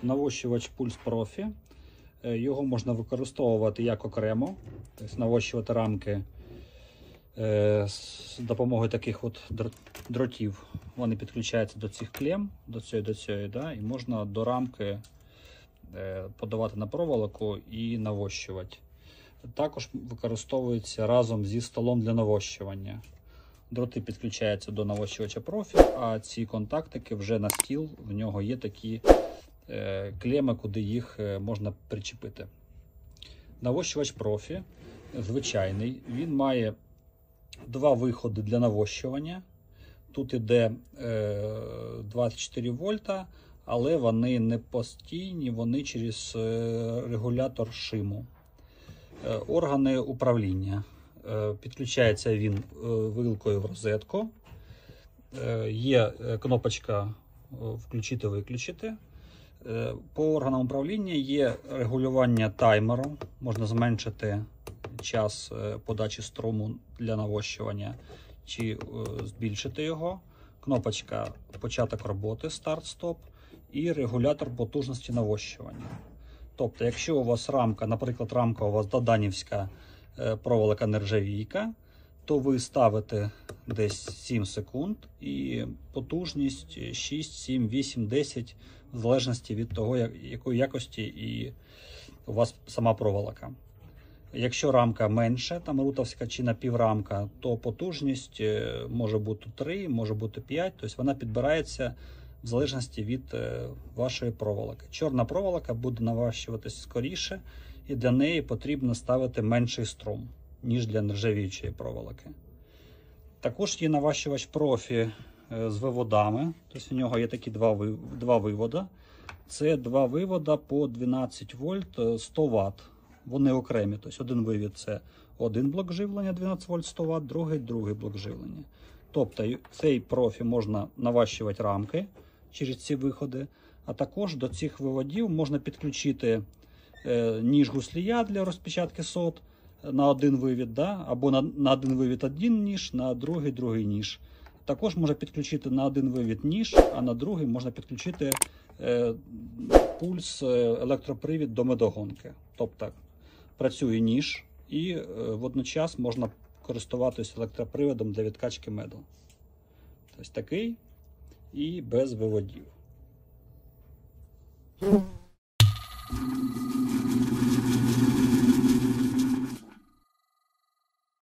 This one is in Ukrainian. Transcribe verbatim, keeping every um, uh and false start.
Навощувач Pulse Profi. Його можна використовувати як окремо, тобто навощувати рамки з допомогою таких от дротів. Вони підключаються до цих клем, до цієї, до цієї, да, і можна до рамки подавати на проволоку і навощувати. Також використовується разом зі столом для навощування. Дроти підключаються до навощувача профі, а ці контактики вже на стіл, в нього є такі е, клеми, куди їх можна причепити. Навощувач профі звичайний, він має два виходи для навощування. Тут іде е, двадцять чотири вольта, але вони не постійні, вони через е, регулятор шиму. Е, органи управління. Підключається він вилкою в розетку. Є кнопочка включити-виключити. По органам управління є регулювання таймеру. Можна зменшити час подачі струму для навощування чи збільшити його. Кнопочка початок роботи, старт-стоп і регулятор потужності навощування. Тобто, якщо у вас рамка, наприклад, рамка у вас доданівська, проволока нержавійка, то ви ставите десь сім секунд і потужність шість, сім, вісім, десять, в залежності від того, якої якості і у вас сама проволока. Якщо рамка менша, там рутовська чи напіврамка, то потужність може бути три, може бути п'ять, тобто вона підбирається в залежності від вашої проволоки. Чорна проволока буде наващуватись скоріше, і для неї потрібно ставити менший струм, ніж для нержавіючої проволоки. Також є наващувач профі з виводами. Тобто у нього є такі два, два виводи. Це два виводи по дванадцять вольт сто ватт. Вони окремі. Тобто один вивід – це один блок живлення дванадцять вольт сто ватт, другий – другий блок живлення. Тобто цей профі можна наващувати рамки через ці виходи, а також до цих виводів можна підключити ніж гуслія для розпечатки сот на один вивід, да? Або на, на один вивід один ніж, на другий другий ніж. Також можна підключити на один вивід ніж, а на другий можна підключити е, пульс, електропривід до медогонки. Тобто працює ніж і е, водночас можна користуватися електроприводом для відкачки меду. Тобто такий і без виводів.